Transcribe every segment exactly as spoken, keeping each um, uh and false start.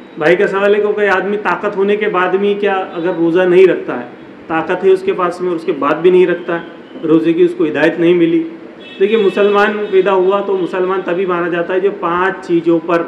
بھائی کا سوال ہے کہ کوئی آدمی طاقت ہونے کے بعد بھی کیا اگر روزہ نہیں رکھتا ہے، طاقت ہے اس کے پاس میں اور اس کے بعد بھی نہیں رکھتا ہے، روزے کی اس کو ہدایت نہیں ملی؟ دیکھیے مسلمان پیدا ہوا تو مسلمان تبھی مانا جاتا ہے جو پانچ چیزوں پر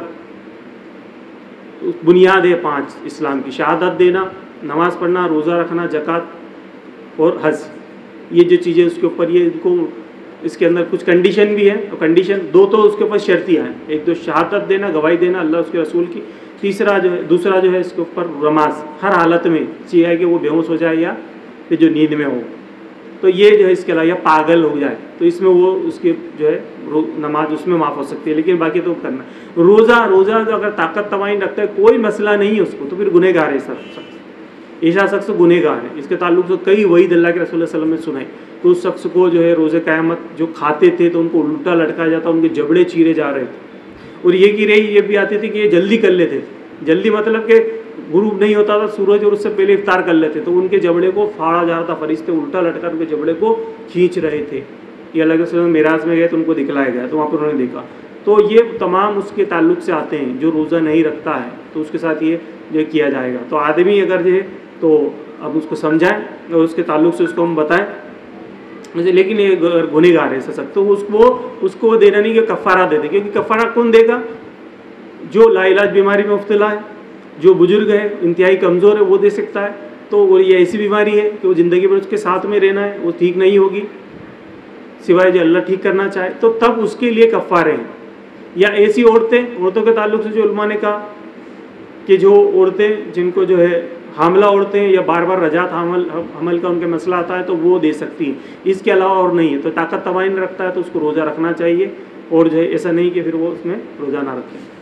بنیاد ہے، پانچ اسلام کی: شہادت دینا، نماز پڑھنا، روزہ رکھنا، زکوٰۃ اور حج. یہ جو چیزیں اس کے اوپر، یہ ان کو اس کے اندر کچھ کنڈیشن بھی ہے. اور کنڈیشن دو تو اس کے اوپر شرطیاں ہیں، ایک تو شہادت دینا، گواہی دینا اللہ اس کے رسول کی. تیسرا جو ہے دوسرا جو ہے اس کے اوپر نماز، ہر حالت میں چاہیے ہے کہ وہ بے ہوش ہو جائے یا پھر جو نیند میں ہو، تو یہ جو ہے اس کے علاوہ یا پاگل ہو جائے تو اس میں وہ اس کے جو ہے نماز اس میں معاف ہو سکتی ہے، لیکن باقی تو کرنا. روزہ روزہ جو اگر طاقت توانائی رکھتا ہے کوئی مسئلہ نہیں ہے اس کو، تو پھر گنہ گار ہے سب شخص، ایسا شخص گنہ گار ہے. اس کے تعلق سے کئی وعید اللہ کے رسول اللہ صلی اللہ علیہ وسلم نے سنائی کہ اس شخص کو جو ہے روزے قیامت جو کھاتے تھے تو ان کو الٹا لٹکایا جاتا، ان کے جبڑے چیرے جا رہے تھے. اور یہ کی رہی یہ بھی آتی تھی کہ یہ جلدی کر لیتے تھے، جلدی مطلب کہ غروب نہیں ہوتا تھا سورج اور اس سے پہلے افطار کر لیتے، تو ان کے جبڑے کو پھاڑا جا رہا تھا، فرشتے الٹا لٹکا ان کے جبڑے کو کھینچ رہے تھے. یہ اللہ کے رسول معراج میں گئے تو ان کو دکھلایا گیا تو وہاں پر انہوں نے دیکھا. تو یہ تمام اس کے تعلق سے آتے ہیں. جو روزہ نہیں رکھتا ہے تو اس کے ساتھ یہ جو کیا جائے گا. تو آدمی اگر جو ہے تو اب اس کو سمجھائیں اور اس کے تعلق سے اس کو ہم بتائیں، لیکن یہ گنہ گار ہے سخت، تو اس کو اس کو دینا نہیں کہ کفارہ دے دے، کیونکہ کفارہ کون دے گا؟ جو لا علاج بیماری میں مبتلا ہے، جو بزرگ ہے، انتہائی کمزور ہے، وہ دے سکتا ہے. تو یہ ایسی بیماری ہے کہ وہ زندگی بھر اس کے ساتھ میں رہنا ہے، وہ ٹھیک نہیں ہوگی سوائے جو اللہ ٹھیک کرنا چاہے، تو تب اس کے لیے کفارے ہیں. یا ایسی عورتیں عورتوں کے تعلق سے جو علماء نے کہا کہ جو عورتیں جن کو جو ہے حاملہ عورتیں یا بار بار رجعت حمل حمل کا ان کے مسئلہ آتا ہے تو وہ دے سکتی ہیں، اس کے علاوہ اور نہیں ہے. تو طاقت توانائی رکھتا ہے تو اس کو روزہ رکھنا چاہیے، اور جو ہے ایسا نہیں کہ پھر وہ اس میں روزہ نہ رکھے.